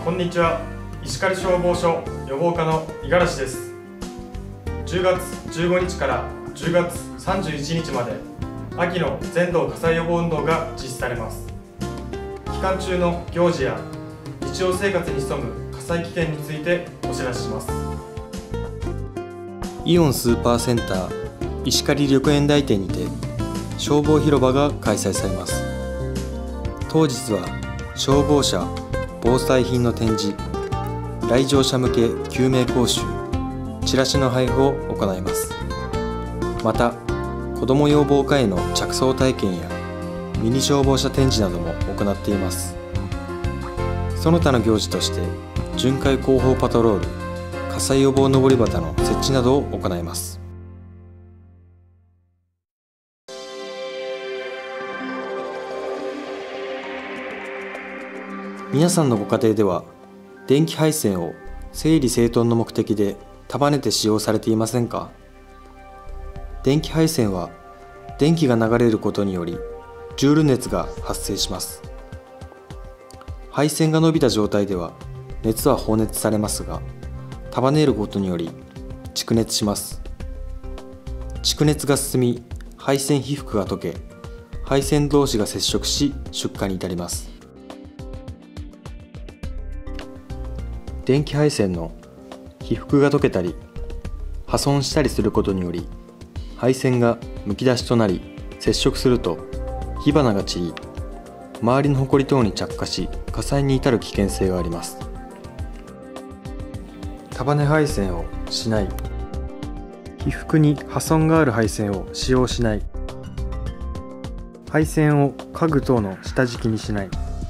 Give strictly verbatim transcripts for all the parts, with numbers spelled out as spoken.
こんにちは。石狩消防署予防課の五十嵐です。じゅうがつじゅうごにちからじゅうがつさんじゅういちにちまで秋の全道火災予防運動が実施されます。期間中の行事や日常生活に潜む火災危険についてお知らせします。 イオンスーパーセンター石狩緑園台店にて消防広場が開催されます。当日は消防車防災品の展示、来場者向け救命講習、チラシの配布を行います。また子ども要望課への着想体験やミニ消防車展示なども行っています。その他の行事として巡回広報パトロール、火災予防のぼり旗の設置などを行います。皆さんのご家庭では電気配線を整理整頓の目的で束ねて使用されていませんか？電気配線は電気が流れることによりジュール熱が発生します。配線が伸びた状態では熱は放熱されますが、束ねることにより蓄熱します。蓄熱が進み、配線被覆が溶け、配線同士が接触し出火に至ります。電気配線の被覆が溶けたり破損したりすることにより、配線がむき出しとなり接触すると火花が散り、周りのホコリ等に着火し火災に至る危険性があります。束ね配線をしない、被覆に破損がある配線を使用しない、配線を家具等の下敷きにしない、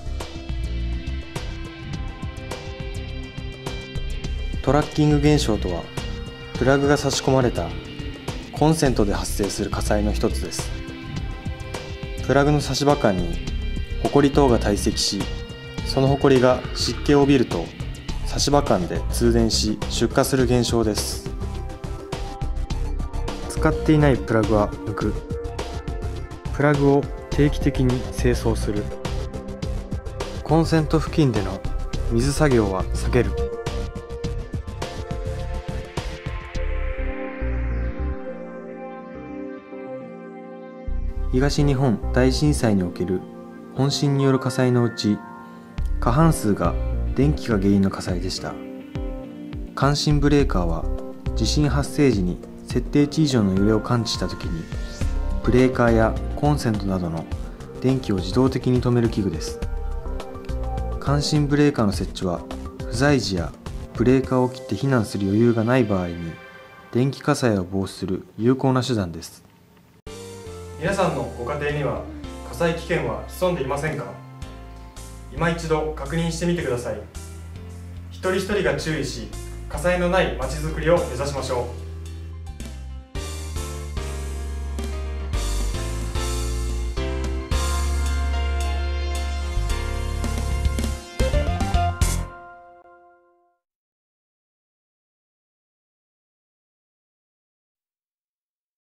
トラッキング現象とは、プラグが差し込まれたコンセントで発生する火災の一つです。プラグの差し歯間にホコリ等が堆積し、そのホコリが湿気を帯びると差し歯間で通電し出火する現象です。使っていないプラグは抜く、プラグを定期的に清掃する、コンセント付近での水作業は避ける。東日本大震災における本震による火災のうち、過半数が電気が原因の火災でした。感震ブレーカーは地震発生時に設定値以上の揺れを感知したときに、ブレーカーやコンセントなどの電気を自動的に止める器具です。感震ブレーカーの設置は不在時やブレーカーを切って避難する余裕がない場合に電気火災を防止する有効な手段です。 皆さんのご家庭には火災危険は潜んでいませんか？今一度確認してみてください。一人一人が注意し、火災のないまちづくりを目指しましょう。